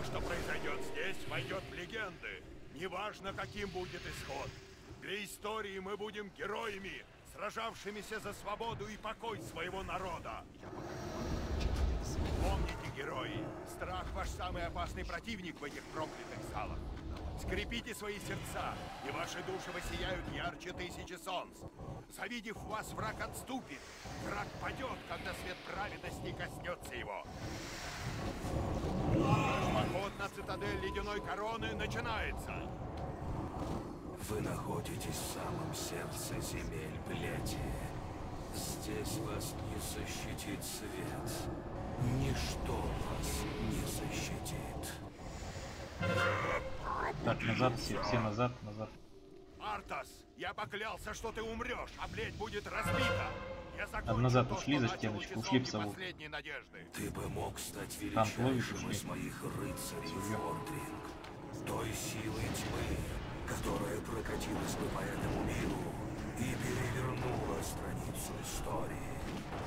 что произойдет здесь, войдет в легенды. Неважно, каким будет исход. Для истории мы будем героями, сражавшимися за свободу и покой своего народа. Помните, герои, страх ваш самый опасный противник в этих проклятых залах. Скрепите свои сердца, и ваши души воссияют ярче тысячи солнц. Завидев вас, враг отступит. Враг падет, когда свет праведности коснется его. Поход на цитадель Ледяной Короны начинается. Вы находитесь в самом сердце земель Плети. Здесь вас не защитит свет. Ничто вас не защитит. Так, назад, все назад, назад. Артас, я поклялся, что ты умрешь, а плеть будет разбита. Я закончу назад то, ушли что за начал стеночку, у ушли в часовни сову. последней надежды. Ты бы мог стать Там ловит, величайшим ушли. из моих рыцарей, Фордринг. Той силой тьмы, которая прокатилась бы по этому миру и перевернула страницу истории.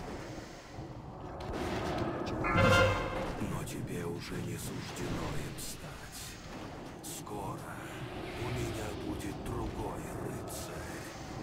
Но тебе уже не суждено им стать. Скоро у меня будет другой рыцарь.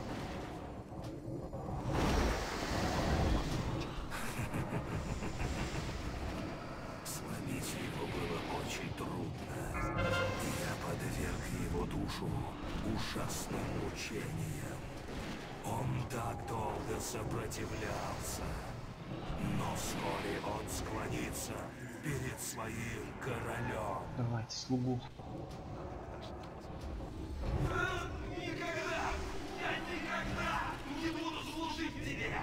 Сломить его было очень трудно. Я подверг его душу ужасным мучениям. Он так долго сопротивлялся. Но вскоре он склонится перед своим королем. Давайте, слугу. Никогда! Я никогда не буду служить тебе!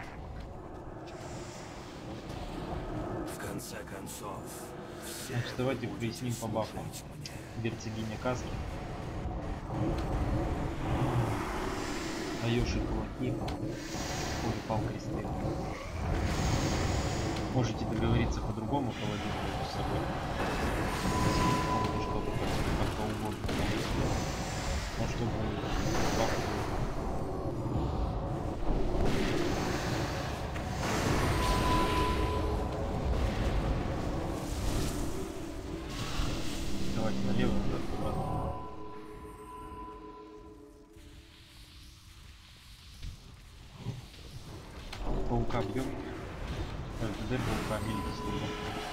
В конце концов, все Значит, давайте будете проясним по бафам. служить мне. Герцогиня Каски. Айоши кулаки. Ой, пал кресты. Можете договориться по-другому, паладину между собой. Что-то как-то угодно. Но чтобы бафы были. Давайте налево, назад, обратно. Паука бьем. РТД паука милить служба.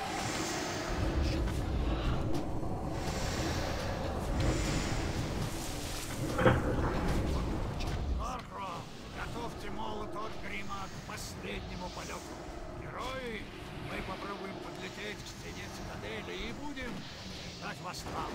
Архро, готовьте молот от грима к последнему полету. Герои, мы попробуем подлететь к стене цитадели и будем ждать вас там.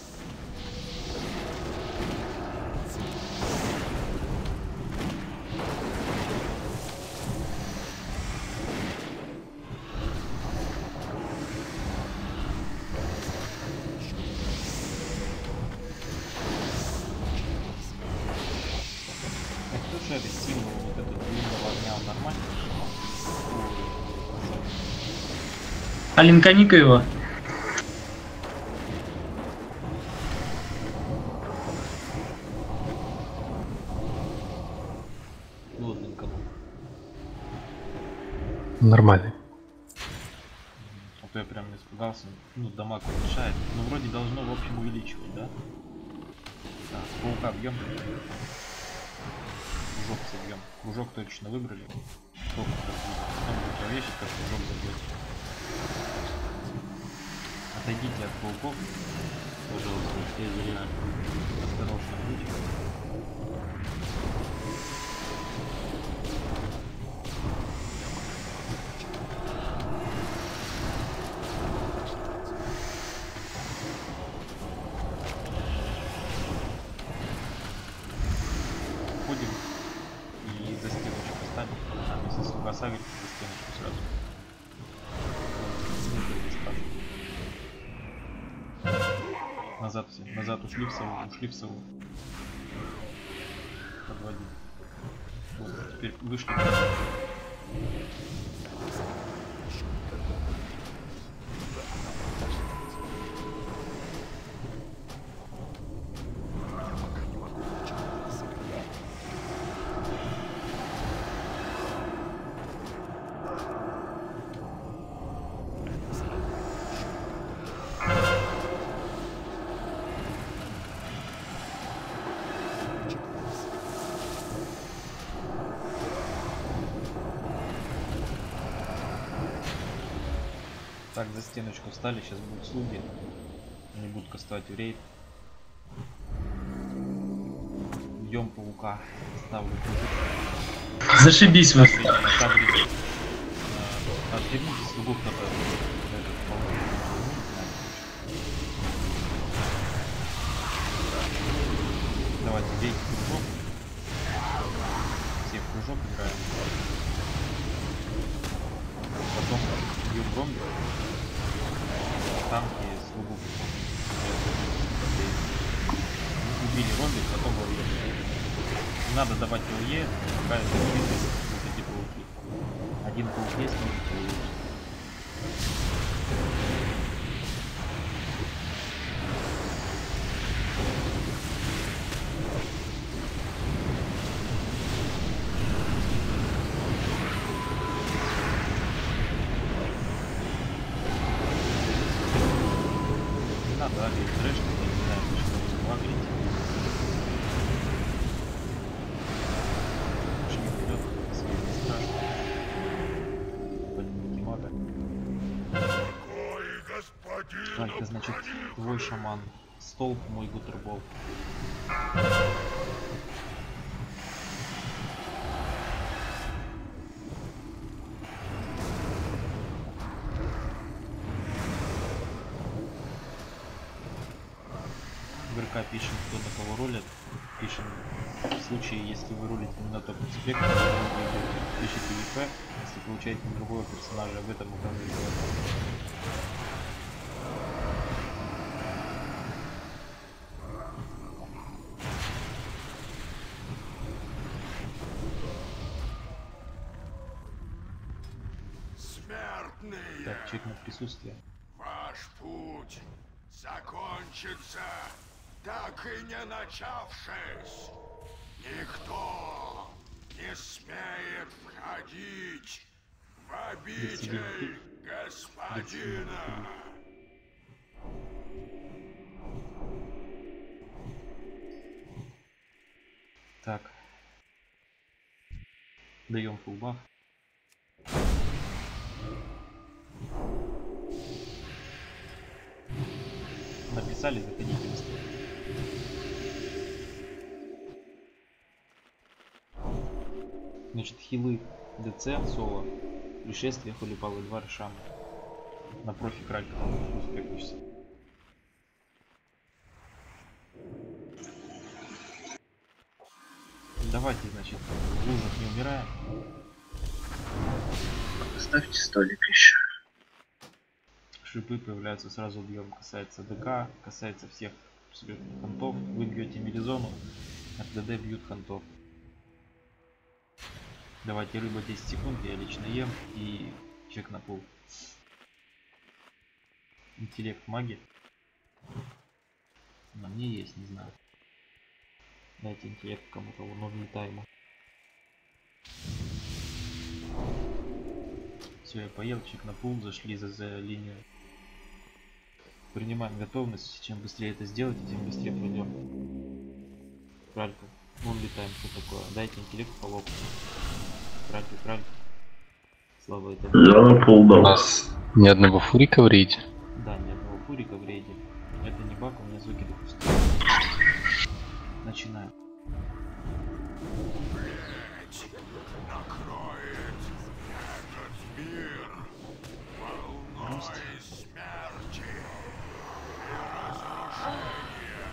А кто же это символ вот этот длинного огня, он нормально? Алинка Никаева. Плотненько. Нормальный. А то я прям испугался. Ну, дамаг уменьшает. Но вроде должно в общем увеличивать, да? Так, паука бьем. Кружок собьем. Кружок точно выбрали. Сколько потом будет повесить, как кружок забьете. Отойдите от пауков. Пожалуйста, осторожно будьте. Ходим и за стеночку ставим. А, если слуга ставить, за стеночку сразу. Назад все, назад ушли в сову, ушли в сову. Подводим. Вот, теперь вышли. Так, за стеночку встали, сейчас будут слуги. Они будут кастовать в рейд. Бьем паука. Ставлю кружок. Зашибись вы. Отверните слугу кто-то. Давайте, бейте кружок. Все в кружок играем. Потом бьем ромбик. Танки слугу. Убили ромбик, потом ловим. Не надо давать ЛЕ, пока это вот эти пауки. Один паук есть, можете увидеть. Не надо агрить трэш, я не знаю, что вы агрите. Шли вперед, свет не страшно. Поднимите мага. Алька, значит, твой шаман. Столб, мой гутербол. В РК пишем, кто на кого ролит. Пишем, в случае, если вы ролите не на топ спектр, пишите ЕП, если получаете на другого персонажа, в этом указываете. Смертные! Так, чек на присутствие. Ваш путь закончится, так и не начавшись. Никто не смеет входить в обитель господина. Так. Даем фулбаф. Написали, заходите быстрее. Значит, хилы ДЦ, соло, пришествие, хулипалы, 2 решама. На профи кралька успехуешься. Давайте, значит, в лужах не умираем. Поставьте столик еще. Шипы появляются сразу бьем. Касается ДК, касается всех абсолютно хантов. Вы бьете мелизону, РДД бьют хантов. Давайте рыба 10 секунд, я лично ем и чек на пул. Интеллект маги. На мне есть, не знаю. Дайте интеллект кому-то, он влетаемо. Все, я поел, чек на пул, зашли за линию. Принимаем готовность, чем быстрее это сделать, тем быстрее пройдем. Кралька, вон летаем, что такое? Дайте интеллект по локу. Кралька. Слава это. Я на пол дал. У нас ни одного фурика в рейде. Да, ни одного фурика в рейде. Это не баг, у меня звуки допустили. Начинаем. Накроет этот мир волной смерти и разрушения.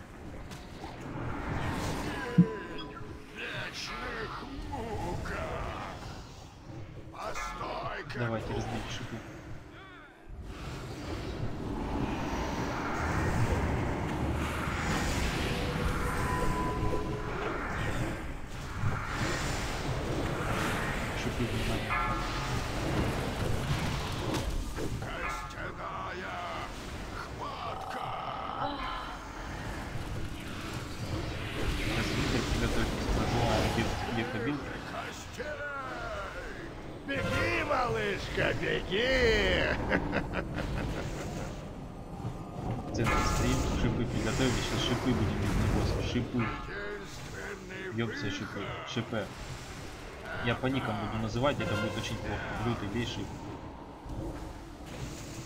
В вечных муках. Постой-ка. Давайте разбейте шипы. Шипы, внимание. Костяная хватка. Развитие, приготовьтесь, прожимаем гекобил. Костей. Беги, малышка, беги. Центр стрим, шипы приготовили, сейчас шипы будем из него. Шипы. Единственный Бьемся шипы. ШП. Я по никам буду называть, это будет очень плохо. Лютый, бей шип.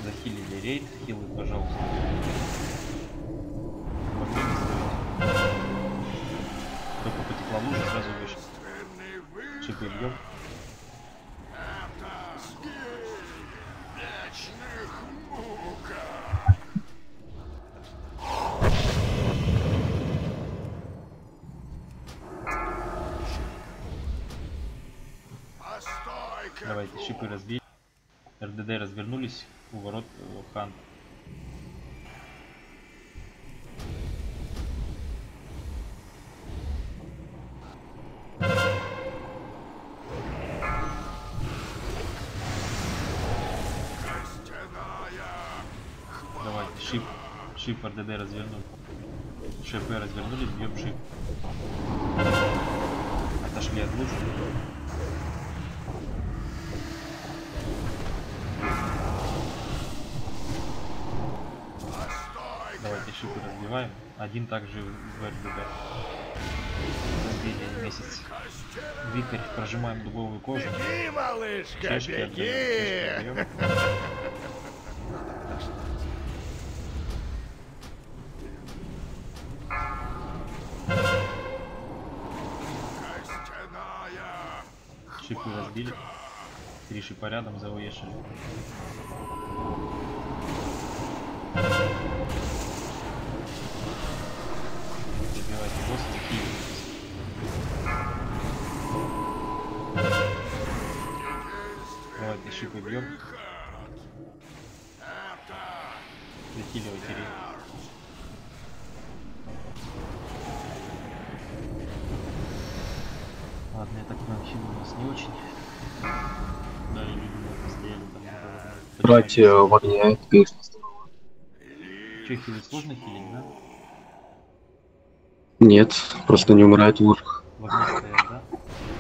захилили рейд, хилы, пожалуйста. Только потекла лужа, сразу выше. Шипы бьем. Давайте, шипы разбили. РДД развернулись у ворот хан. Давайте, шип РДД развернул. ШП развернулись, бьем шип. Отошли от лужи. Давайте шипы разбиваем. Один также в РДД. Разбили месяц. Викарь, прожимаем дубовую кожу. Беги, малышка, Чешки отдаем, беги! чешки отдаем. Шипы разбили. 3 шипа рядом завешали. Забивайте босса, захиливайтесь. Давайте шипы бьем. Захиливайте рейд. Ладно, я так понимаю, хил у нас не очень. Да, и люди постоянно там надо. Братья воняет, песня здорово. Че, хилы сложно хилить, да? Нет, просто не умирает в лужах. В огне стоят, да?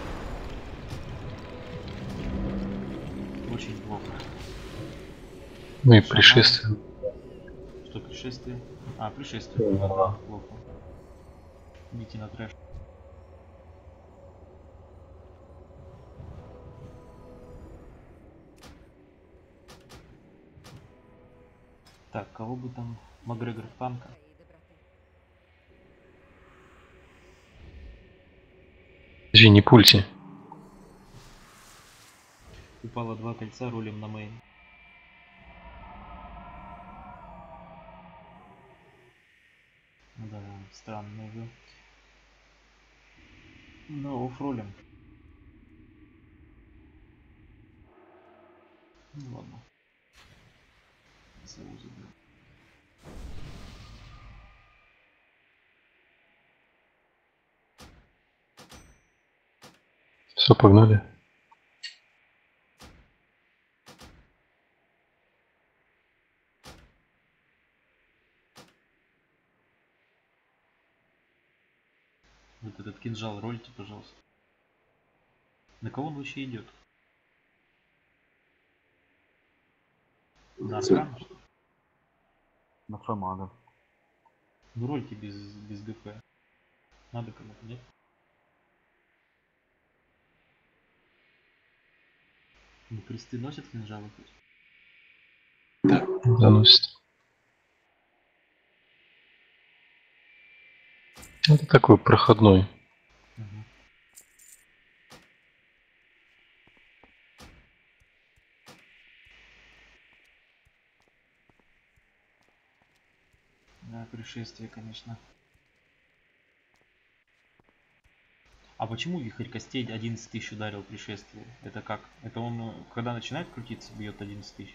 Очень плохо. Ну и пришествие. Что пришествие? А, пришествие. Да, плохо. Идите на трэш. Так, кого бы там? Макгрегор в танка. Подожди, не пульте. Упало 2 кольца, рулим на мейн. Да, странно уже. Да, оффролим. Ну ладно. Сову забил. Все, погнали. Вот этот кинжал рольте, пожалуйста. На кого он вообще идет? На аркан? На шамана. Ну рольте без ГП. Надо кому-то, нет? Ну кресты носят кинжалы хоть? Заносит. Это такой проходной. Угу. Да, пришествие, конечно. А почему вихрь костей 11 тысяч ударил пришествие? Это как? Это он, когда начинает крутиться, бьет 11 тысяч?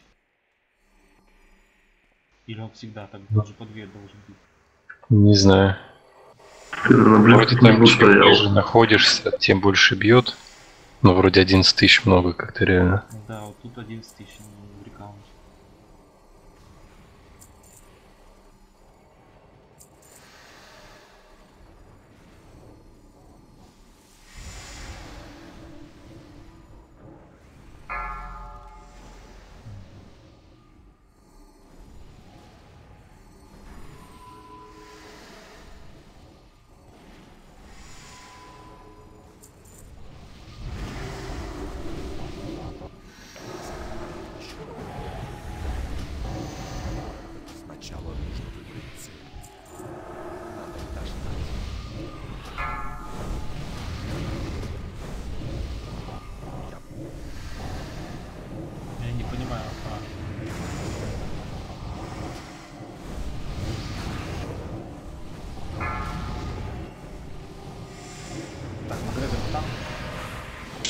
Или он всегда так, он же по 2 должен быть? Не знаю. Вроде там чем ниже находишься, тем больше бьет. Но вроде 11 тысяч много как-то реально. Да, вот тут 11 тысяч в рекаунте.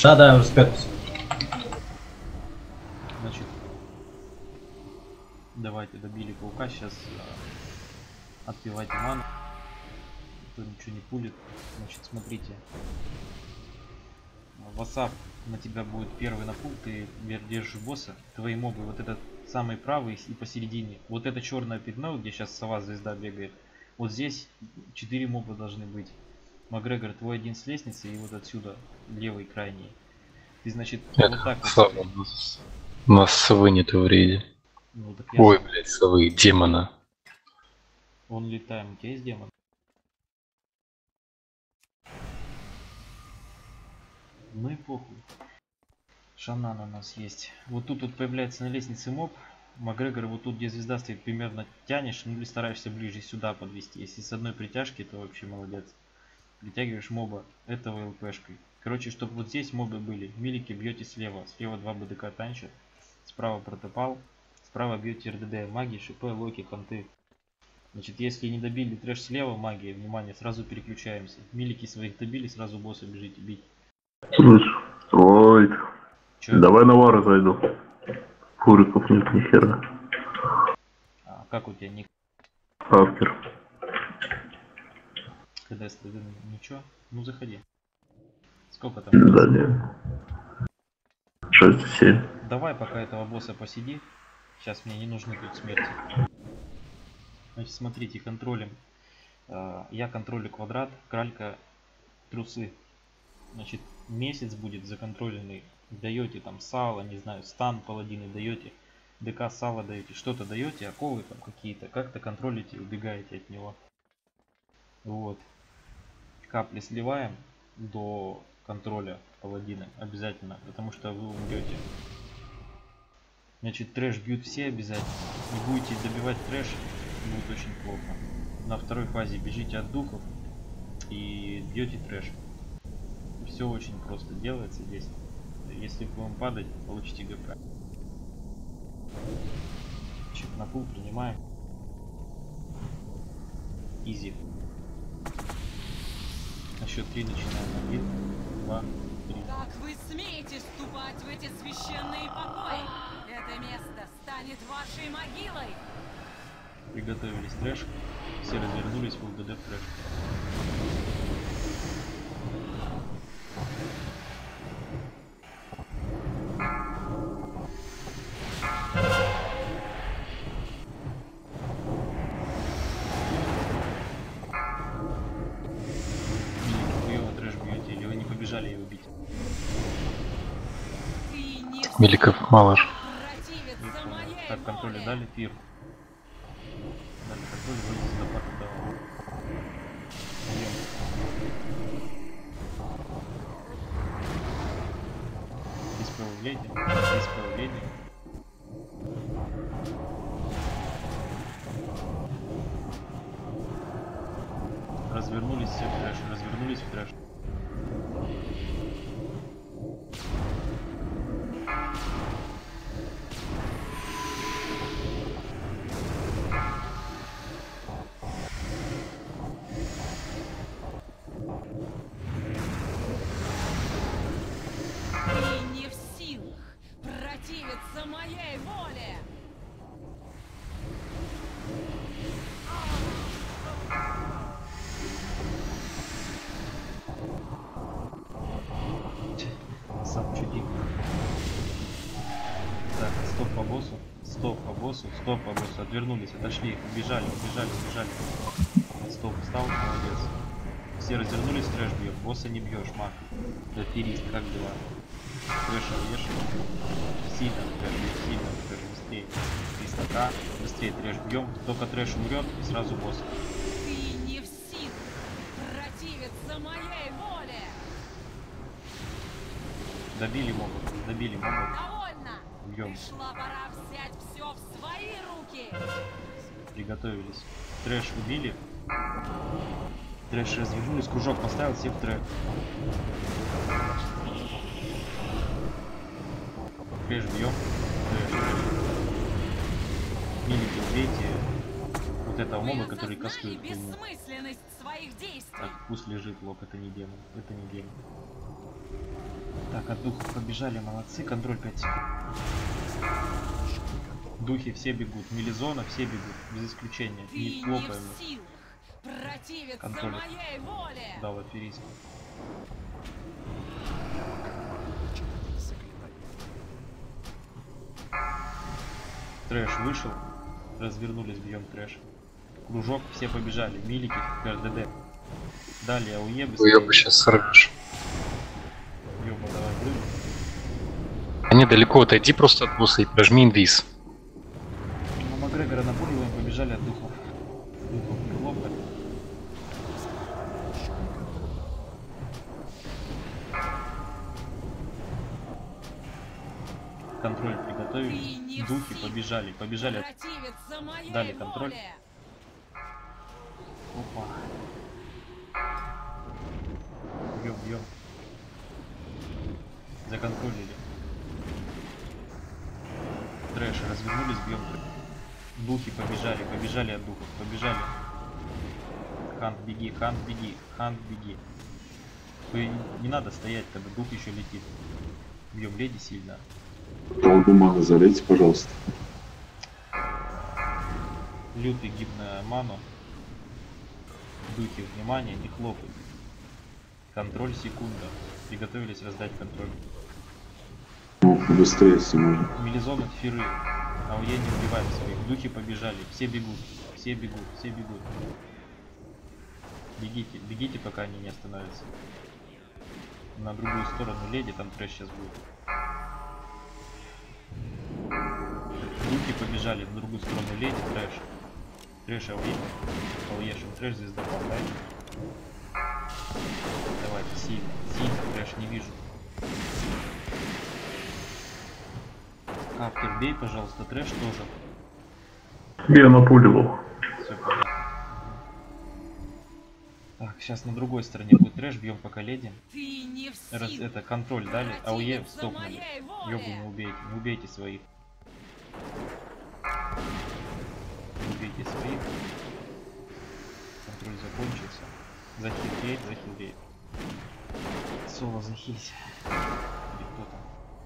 Да, уже спрятался. Значит, давайте добили паука, сейчас отпивайте ману. Никто ничего не пулит. Значит, смотрите. Васап на тебя будет первый на пул, ты держишь босса, твои мобы, вот этот самый правый и посередине. Вот это черное пятно, где сейчас сова звезда бегает. Вот здесь 4 моба должны быть. Макгрегор, твой один с лестницы и вот отсюда, левый крайний. Ты, значит, это вот так сова, вот. у нас совы нету в рейде. Ну, так Ой, блядь, совы, демона. Он летаем, у тебя есть демон? Ну и похуй. Шанан у нас есть. Вот тут вот появляется на лестнице моб. Макгрегор вот тут, где звезда стоит, примерно тянешь, ну или стараешься ближе сюда подвести. Если с одной притяжки, то вообще молодец. Притягиваешь моба этого ЛПшкой. Короче, чтобы вот здесь мобы были. Милики бьете слева. Слева 2 БДК танчат. Справа протопал. Справа бьете РДД. Маги, ШП, локи, фанты. Значит, если не добили трэш слева, магия, внимание, сразу переключаемся. Милики своих добили, сразу босса бежите бить. Ой, Чё? давай на вары зайду. Фуриков нет ни хера. А как у тебя ник? Авкер. Когда ничего? Ну заходи. Сколько там? Да нет. 6-7. Давай пока этого босса посиди. Сейчас мне не нужны тут смерти. Значит, смотрите, контролим. Я контролю квадрат, кралька, трусы. Значит, месяц будет законтроленный. Даете там сало, не знаю, стан паладины даете. ДК сало даете, что-то даете, оковы там какие-то. Как-то контролите и убегаете от него. Вот. Капли сливаем до контроля паладина обязательно, потому что вы умрете. Значит, трэш бьют все обязательно. Не будете добивать трэш, будет очень плохо. На второй фазе бежите от духов и бьете трэш. Все очень просто делается здесь. Если будем падать, получите ГП. Значит, на пул принимаем. Изи. На счет 3 начинаем. 1, 2, 3. Как вы смеете вступать в эти священные покои? Это место станет вашей могилой. Приготовились трэш. Все развернулись в УДД в трэш. Его бить. Миликов мало же. Так, контроль дали, пир. Дали контроль, вылез до парка. Исправление. Развернулись все в трэш, развернулись в трэш. Стоп по боссу, отвернулись, отошли, убежали. Стоп, встал, молодец. Все развернулись, трэш бьет, босса не бьешь, маг. Аферист, как дела? Трэша вешаем. Сильно трэш, быстрее. 300к, быстрее трэш бьем. Только трэш умрет, сразу босс. Ты не в силах противиться моей воле. Добили моба. Довольно. Бьем. Пришла пора взять все в свои руки. Приготовились. Трэш убили. Трэш развернулись, кружок поставил, все в трэш. Трэш бьем. Трэш. Милики убейте вот этого моба, который кастует. Бессмысленность своих действий. Так, пусть лежит лок, это не демон. Так, от духов побежали, молодцы. Контроль 5 секунд. Духи все бегут. Мелизона все бегут. Без исключения. Ты Не не хлопаем в их. силах противиться Контроль моей воле. дал аферизм. Трэш вышел. Развернулись, бьем трэш. Кружок, все побежали. Милики, РДД. Далее АУЕ быстрее. Ёба, сейчас сорвешь. Ёба, давай прыгай. А недалеко отойди просто от босса и прожми инвиз. На Макгрегора напугиваем, побежали от духов. Духов не хлопать. Контроль Ты приготовились. не в Духи силах побежали. Побежали. противиться моей Дали контроль. воле. Опа. Бьем, бьем. Законтролили. Трэш, развернулись, бьем. Духи побежали, побежали от духов, побежали. Хант, беги, Хант, беги, Хант, беги. Не надо стоять, когда дух еще летит. Бьем леди сильно. Долгу ману залейте, пожалуйста. Лютый гиб на ману. Духи, внимание, не хлопай. Контроль секунда. Приготовились раздать контроль. Ну, быстрее, если можно. Мелизон от фиры. АУЕ не убиваем своих. Духи побежали. Все бегут. Все бегут. Все бегут. Бегите. Бегите, пока они не остановятся. На другую сторону леди, там трэш сейчас будет. Духи побежали. На другую сторону леди, трэш. Трэш АУЕ. АУЕшим трэш звезда помогает. Давайте, сильно. Сильно. Трэш не вижу. Капкер, бей, пожалуйста, трэш тоже. Я напуливал. Все понятно. Так, сейчас на другой стороне будет трэш, бьем пока леди. Ты не в силах Это контроль дали, АУЕ противиться стопнули. моей воле. Ёбу не убейте, не убейте своих. Не убейте своих. Контроль закончился. Захилеет, захилеет. Соло захилить. Или кто там?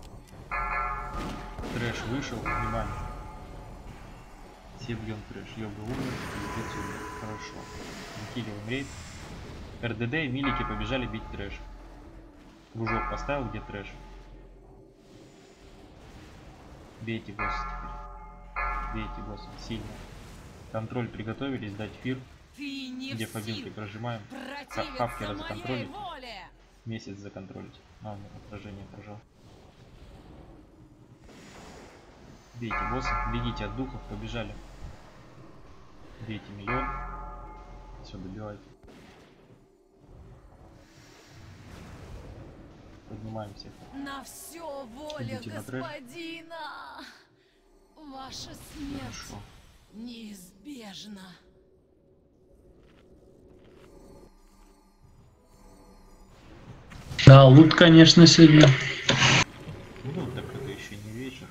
Трэш вышел, внимание. Все бьем трэш. Ёбы умер, пиздец умер. Хорошо. Захиливаем рейд. РДД и милики побежали бить трэш. Кружок поставил, где трэш. Бейте босса теперь. Бейте босса сильно. Контроль приготовились, дать фир. Ты не Где в побилки силах прожимаем. противиться Хавкера моей законтролить. воле. Месяц законтролить. А, отражение прожал. Бейте босса. Бегите от духов, побежали. Бейте миллион. Все, добивайте. Поднимаем всех. На все воля Идите на трэш. господина. Ваша смерть Хорошо. неизбежна. Да, лут, конечно, сегодня. Ну, так это еще не вечер.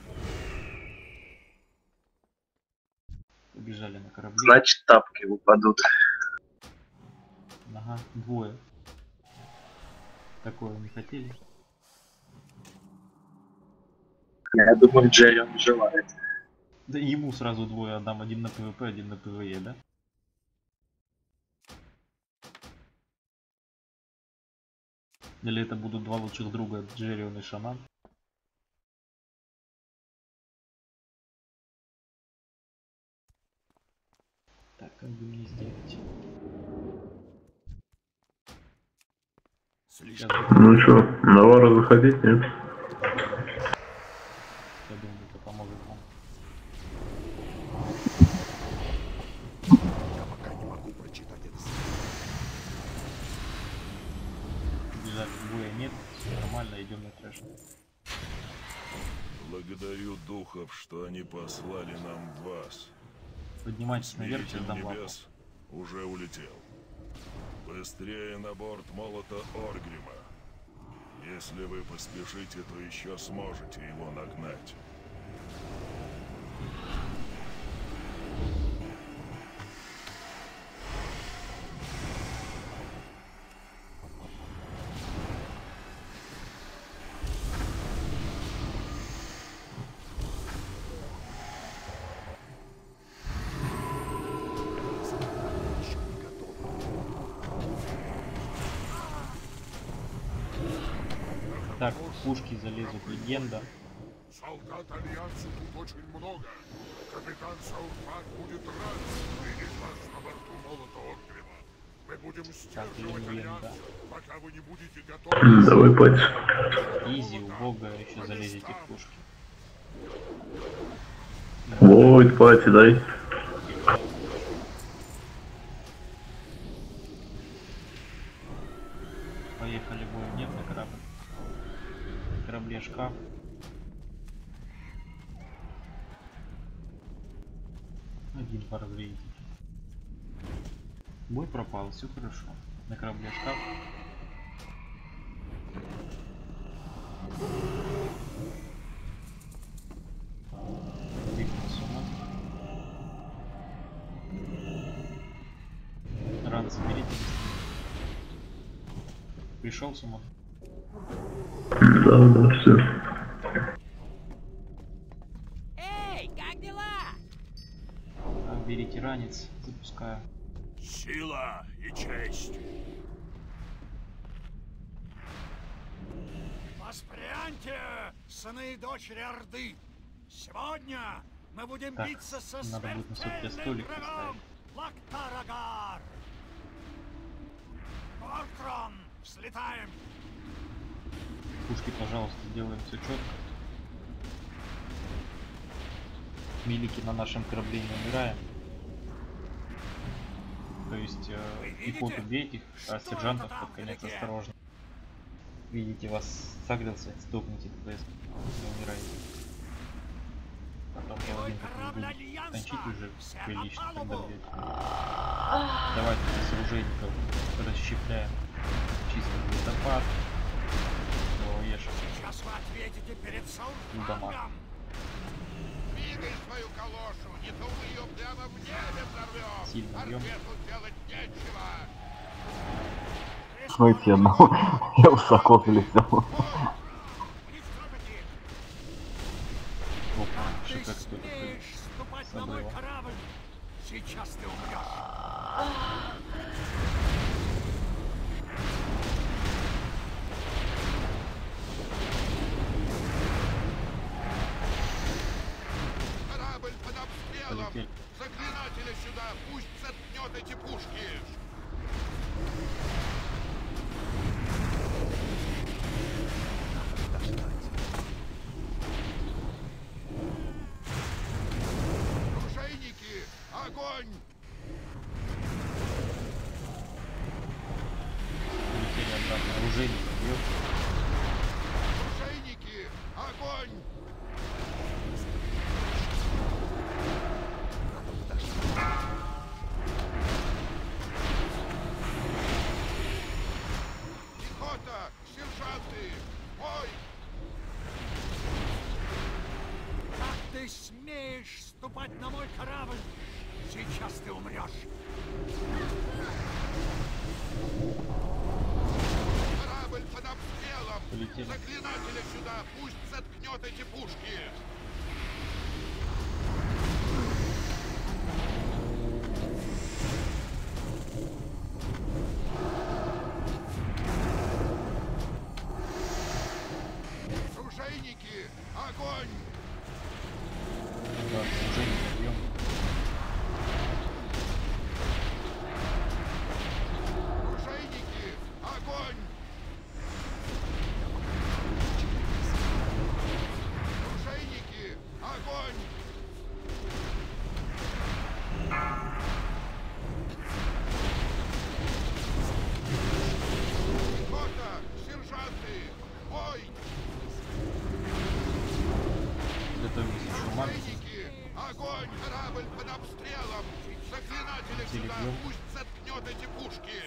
Побежали на корабли. Значит, тапки выпадут. Ага, двое. Такое не хотели. Я думаю, Джерри он желает. Да ему сразу двое отдам. Один на ПВП, один на ПВЕ, да? Или это будут два лучших друга, Джеррион и Шаман? Так, как бы мне сделать? Сейчас Ну что, Навара заходить, нет? я думаю, это поможет нам. Я пока не могу прочитать это. Бежать боя нет, все нормально, идем на трэш. Благодарю духов, что они послали нам вас. Поднимайтесь наверх, я Смиритель дам лапу. небес уже улетел. Быстрее на борт молота Оргрима. Если вы поспешите, то еще сможете его нагнать. Так, пушки залезут, легенда. Солдат Альянса тут очень много. Капитан Саурпак будет рад видеть вас на борту молота Оргрима. Мы будем сдерживать Альянс, пока вы не будете готовы. Давай, пать. Изи, убого, еще залезете в пушки. Ой, пати, дай. Поехали, боя нет на корабль. На корабле шкаф. Один паразрейдик. Бой пропал, все хорошо. На корабле шкаф. Двигался сумма. Ран соберите. Пришел сумма. Да, все. Эй, как дела? Так, берите ранец, запускаю. Сила и честь. Воспряньте, сыны и дочери Орды! Сегодня мы будем Так, биться со надо будет на сутки смертельным столик врагом Лактарагар! Оркран, слетаем! Пушки, пожалуйста, делаем все четко. Милики на нашем корабле не умираем. То есть пехоту бейте, а сержантов под конец осторожно. Видите, вас сагрился, стукните ТПС, не умираете. Потом половинку будет кончить уже прилично, когда будет. Давайте с оружейников расщепляем. Чисто листопад. Сейчас вы ответите перед Саурпаком. Двигай свою калошу, не то мы ее прямо в небе взорвем. Сильно бьем. Арбету делать нечего. Смотрите, одного. Я высоко залетел. Опа, Ты что как тут смеешь ступать на мой корабль? Сейчас ты умрешь. Корабль под обстрелом. Полетели. Заклинателя сюда, пусть заткнет эти пушки. Оружейники, огонь! Полетели обратно. Оружейник бьет. Оружейники, огонь! Пехота, сержанты, бой! Как ты смеешь ступать на мой корабль? Сейчас ты умрешь. Корабль под обстрелом! Полетели. Заклинателя сюда, пусть заткнет эти пушки! Оружейники, огонь! Да, оружейник бьем. Оружейники, огонь! Оружейники, огонь! Пехота, сержанты, бой! Готовимся еще маг. Оружейники, огонь! Корабль под обстрелом! Заклинателя сюда, Телеграм. пусть заткнет эти пушки!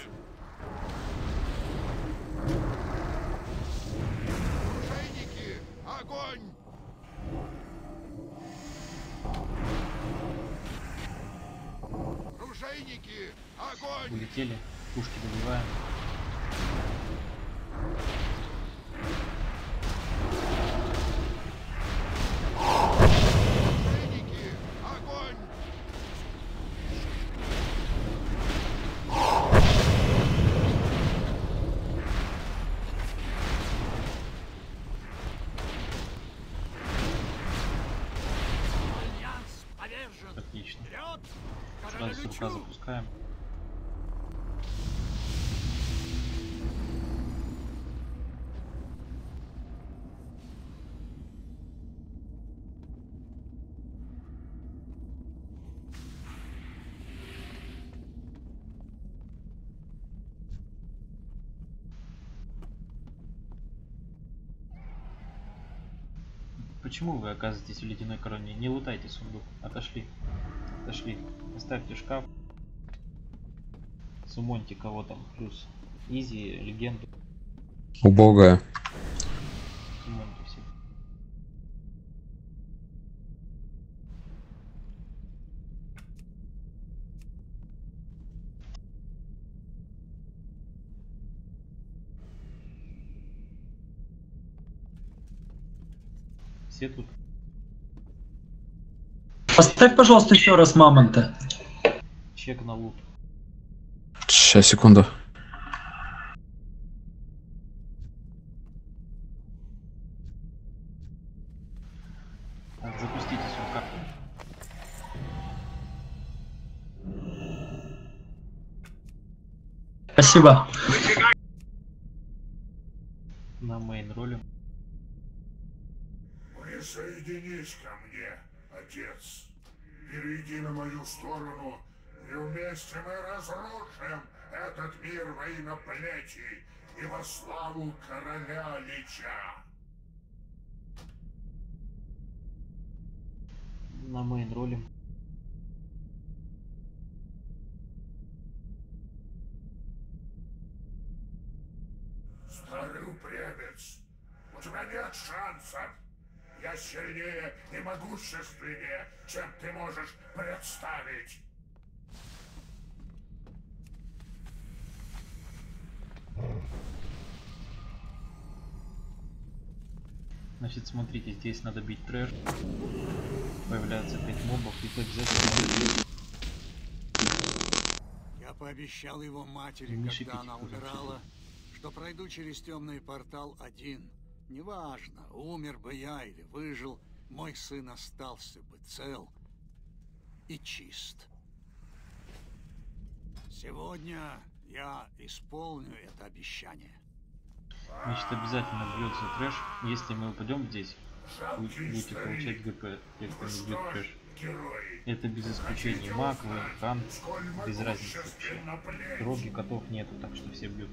Оружейники, огонь! Оружейники, огонь! Улетели. Пушки добиваем. Оружейники, огонь! нужен. Отлично. Вперед! Сразу с рука запускаем. Почему вы оказываетесь в ледяной короне? Не лутайте сундук. Отошли. Отошли. Оставьте шкаф. Сумоньте кого там. Плюс Изи, легенду. Убогая. Сумоньте всех. Все тут. Поставь, пожалуйста, еще раз мамонта. Чек на лут. Сейчас, секунду. Так, запустите сумка. Спасибо. На мейн роли. Присоединись ко мне, отец. Перейди на мою сторону, и вместе мы разрушим этот мир во имя плети и во славу короля Лича. На мейн роли. Старый упрямец, у тебя нет шансов. Я сильнее и могущественнее, чем ты можешь представить. Значит, смотрите, здесь надо бить трэш. Появляется 5 мобов, и то обязательно. Я пообещал его матери, Не когда шипите, она умирала, что пройду через темный портал один. Неважно, умер бы я или выжил, мой сын остался бы цел и чист. Сегодня я исполню это обещание. Значит, обязательно бьется трэш. Если мы упадем здесь, вы будете получать ГП, те, кто не бьет трэш. Это без исключения. Маг, хан, без разницы вообще. Дроги котов нету, так что все бьют.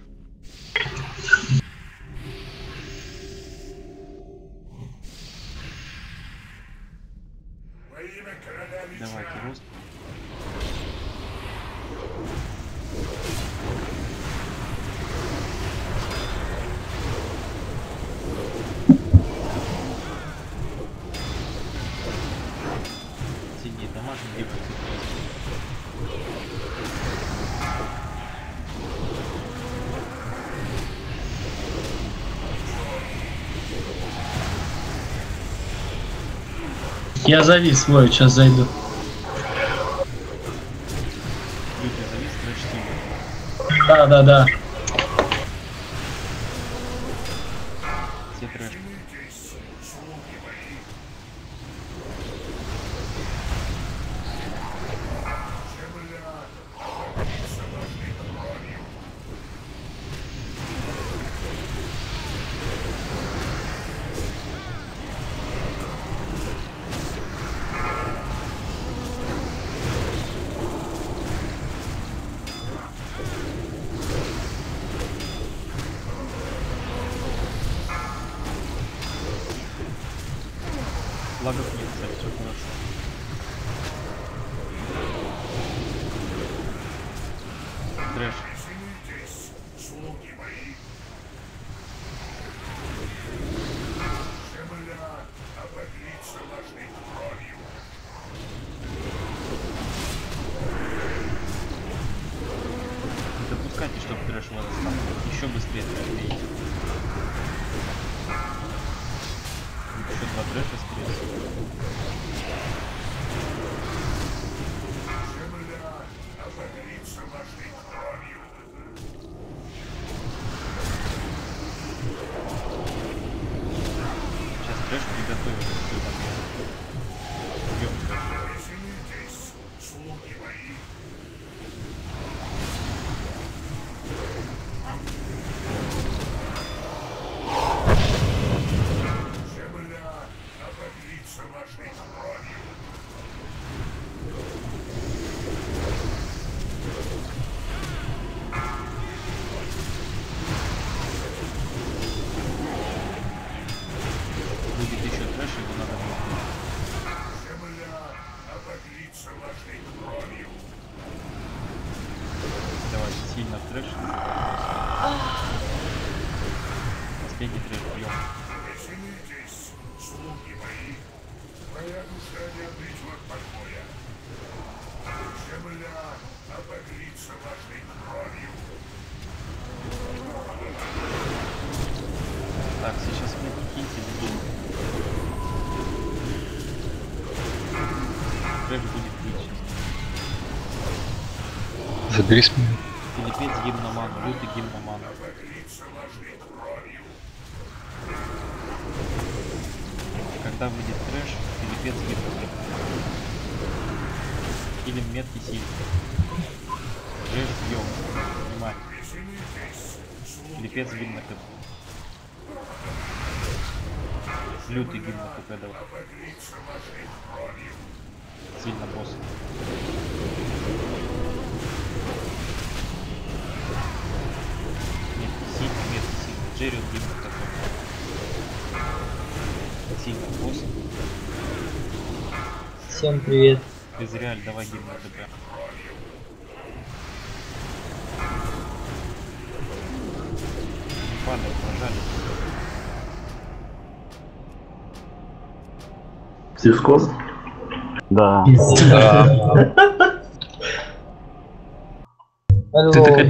Давайте рост. Синий дамаг, где Я завис свой, сейчас зайду. Да. Все трэш. Лагов нет, кстати, все хорошо. Трэш. Не допускайте, чтобы трэш вас достал. Еще быстрее трэш бейте. Еще 2 трэша скорее. Сейчас трэш приготовили. Бьем трэш. Сильно в трэш. Последний трэш бьем. Веселитесь, слуги мои. Моя душа не обречена от покоя. Земля обогрится вашей кровью. Так, сейчас мы киньте будем. Трэш будет бить сейчас. Забери с меня. Филиппец гимноман, лютый гимноман. Когда выйдет трэш, Филиппец гимноман. Или метки сильный. Трэш бьем. Внимание. Филиппец гимн на КП. Лютый гимн на КП давай. Сильно босс. Метки сильный. Джерри гимн на КП. Сильно босс. Всем привет. Безреаль, давай гимн на КП. Не падай, прожали. Сискон? Да. Алло. Ты такая